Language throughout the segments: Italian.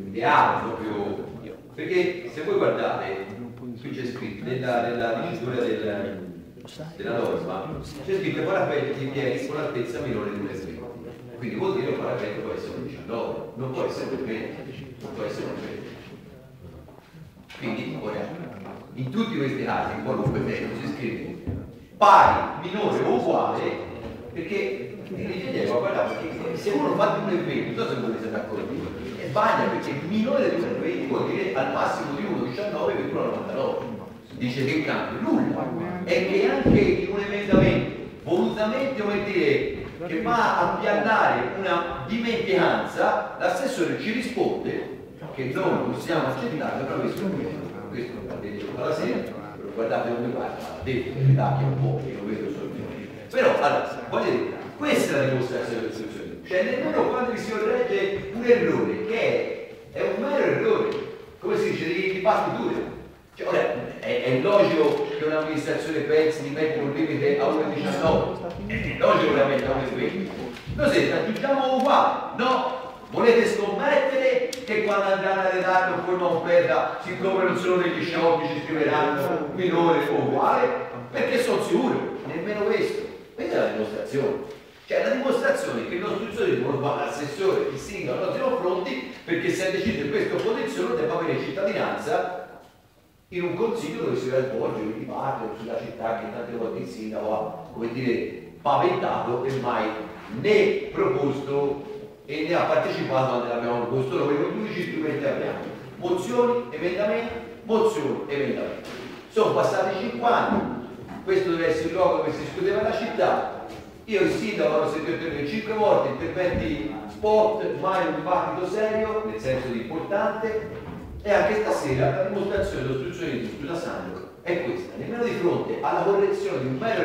ideale proprio, perché se voi guardate, qui c'è scritto nella dicitura della norma, c'è scritto parapetti di piedi con altezza minore di 1,20 m. Quindi vuol dire che il parapetto può essere un 19, non può essere un 20, non può essere un 20. Quindi ora, in tutti questi casi, in qualunque testo si scrive pari, minore o uguale, perché guardate, perché se uno fa di 1,20, non so se voi siete d'accordo, sbaglia, perché minore di 1,20 vuol dire al massimo di 1,19,99. Dice che cambia nulla. E che anche in un emendamento volutamente, come dire, che va a piannare una dimenticanza, l'assessore ci risponde che non possiamo accettare, però questo l'ha detto alla sera, guardate come parla, ha detto che taglia un po', io vedo solo. Però, allora, voglio dire, questa è la dimostrazione delle soluzioni. Cioè, nemmeno quando si corregge un errore, che è un mero errore, come si dice, di partiture. Cioè, ora, è logico che un'amministrazione pensi di mettere un limite a 1,19, è logico che la metta a 1,20. Noi se raggiungiamo uguale, no? Volete scommettere che quando andranno a redarlo poi non perda, siccome non sono degli sciocchi, ci scriveranno minore o uguale? Perché sono sicuro, nemmeno questo. Questa è la dimostrazione. Cioè la dimostrazione che il nostro istituto va all'assessore, il sindaco, non si confronti, perché se deciso in questa opposizione debba avere cittadinanza in un consiglio dove si va a svolgere un dibattito sulla città che tante volte il sindaco ha, come dire, paventato e mai né proposto e ne ha partecipato quando l'abbiamo proposto noi con gli unici strumenti che abbiamo: mozioni, emendamenti. Sono passati 5 anni, questo deve essere il luogo dove si discuteva la città. Io il sindaco l'ho sentito intervenire 5 volte, interventi spot, mai un dibattito serio, nel senso di importante, e anche stasera la dimostrazione dell'ostruzionismo, scusa Sandro, è questa, nemmeno di fronte alla correzione di un mero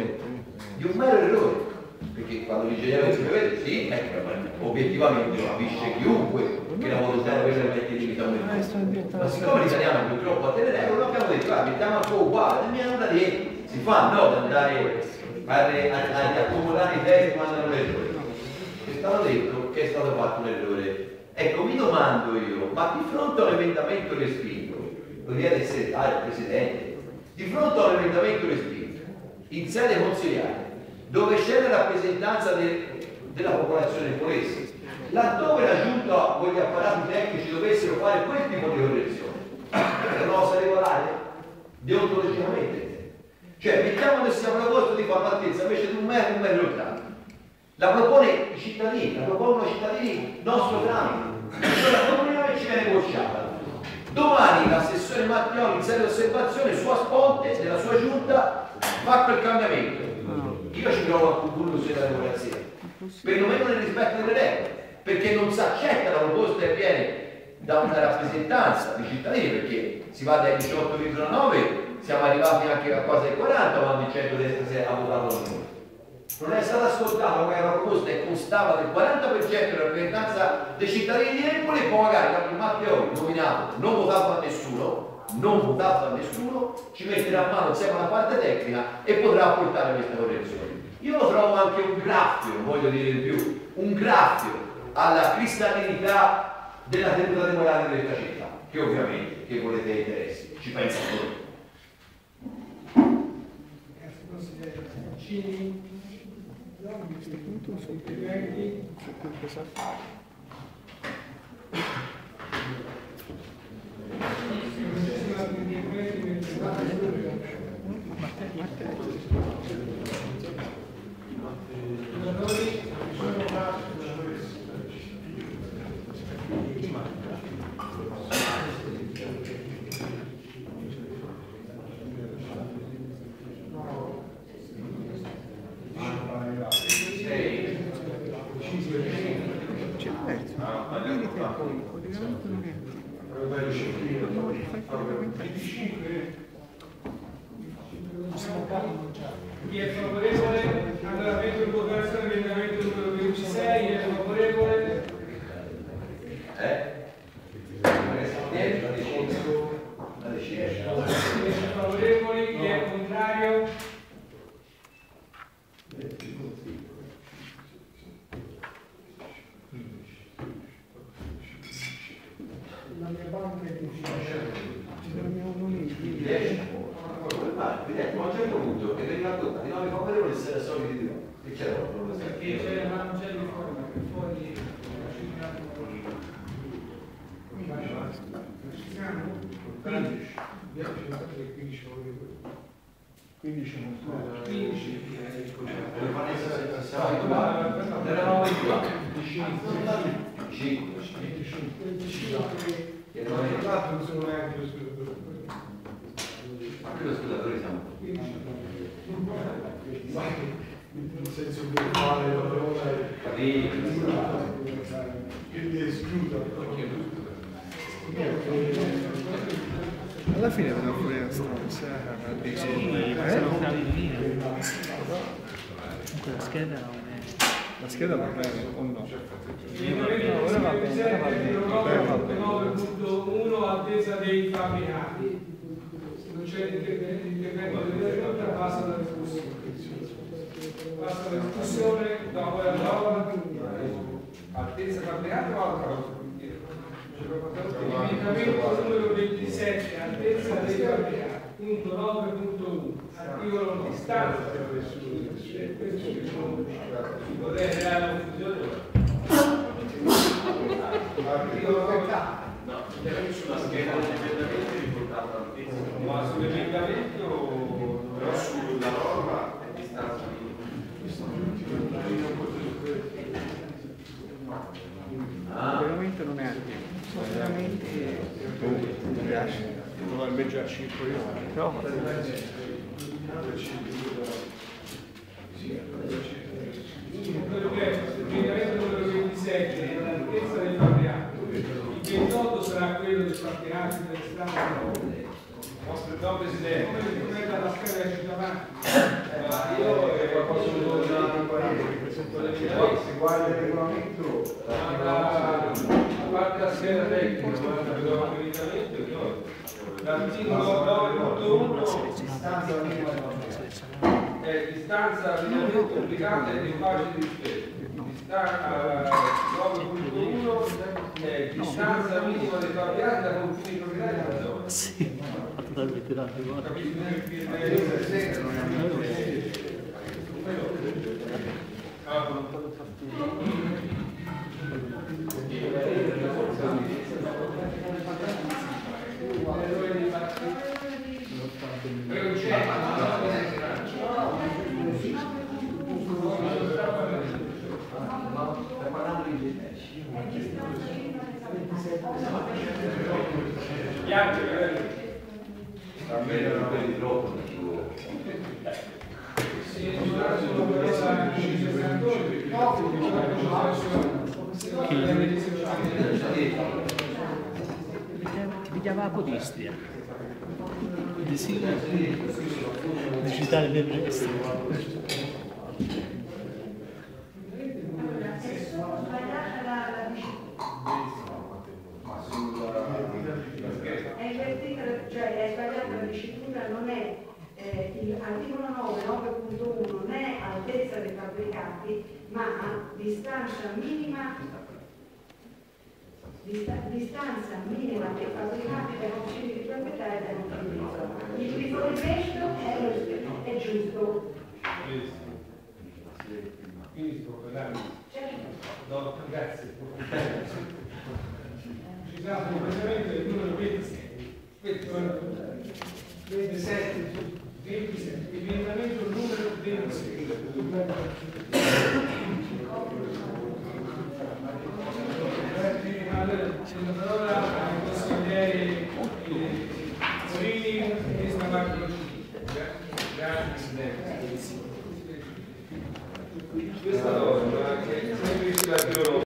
errore, perché quando l'ingegnere si prevede, sì, obiettivamente lo capisce chiunque che la volontà quella mette in limite a un errore. Ma siccome l'italiano purtroppo a delle regole, abbiamo detto, guarda, mettiamo un po' uguale, non mi hanno da dire, si fa, no, ad andare ad accomodare i testi quando hanno l'errore. È stato detto che è stato fatto un errore. Ecco, mi domando io, ma di fronte a un emendamento respinto, lo chiede il segretario, il presidente, di fronte a un emendamento respinto, in sede consiliare, dove c'è la rappresentanza della popolazione polese, laddove la giunta o gli apparati tecnici dovessero fare quel tipo di correzione, è una cosa regolare, deontologicamente. Cioè, mettiamo che sia proposto di fare l'altezza invece di 1,80 m. La propone i cittadini, la propongono i cittadini nostro tramite. Allora, comuniamo che ci viene bocciata. Domani l'assessore Mattioli in sede di osservazione, sua sponte, della sua giunta, fa quel cambiamento. Io ci trovo a conclusione della democrazia, perlomeno nel rispetto delle regole, perché non si accetta la proposta che viene da una rappresentanza di cittadini, perché si va dai 18,9, siamo arrivati anche a quasi ai 40 quando il centro-destra si è votato noi. Non è stata ascoltata una proposta che constava del 40% della rappresentanza dei cittadini di Empoli, e poi magari Matteoli, nominato, non votato da nessuno, ci metterà a mano insieme alla parte tecnica e potrà apportare questa correzione. Io lo trovo anche un graffio, voglio dire di più, un graffio alla cristallinità della tenuta democratica della città, che ovviamente, che volete interessi, ci pensa voi. A questo punto sono interventi su cosa fare. Chi è favorevole? Allora metto in votazione l'emendamento numero 26, è favorevole? Favorevoli? Chi è contrario? La mia banca è difficile. Non mi 10. Ma a un certo punto che vengono raccontati i nomi favorevoli e soliti di no. Che c'era un problema? Perché c'è una non c'è riforma che fuori nel senso che fare la parola che escluda. Alla fine vedo fuori la stronza, la scheda non è... la scheda va bene o no? ora va bene. 9.1 attesa dei fabbricati. Se non c'è l'intervento della Giunta passa la discussione. Passa la discussione, dopo la parola attesa fabbricati o altra cosa? Emendamento numero 27, altezza dei fabbricati, punto 9.1, articolo 1, stanza. Vorrei creare una confusione. Articolo 30. No, sulla scheda dell'emendamento riportava l'altezza. Ma sull'emendamento, Però sulla norma è distanza di Veramente non è attivo. Veramente mi piace. Probabilmente già 5 io. Prova. l'emendamento numero 27, l'altezza del fabbricato. Il 28 sarà quello del fabbricato del Stato. No, Presidente, come dalla scheda che ci davanti. Io posso dare un parere, se guarda il regolamento, a parte la scheda tecnica, l'articolo 9.1 distanza minima distanza minimamente obbligata e di pagine di rispetto. 9.1 distanza minima dei fabbricati da confini proprietari della zona. Sì, totalmente da Chiamava Podistria digitale del resto. È invertita, cioè è sbagliata la dicitura, non è l'articolo 9.1 non è altezza dei fabbricati, ma distanza minima dei fabbricati per confini di proprietà e dei confini di zona. Il riferimento è giusto. Certo. Grazie. Ci sarà completamente il numero 26. 27, l'emendamento numero 26. Allora, c'è la parola ai consiglieri Morini e Stamarco. Grazie Presidente. Questa norma che è sempre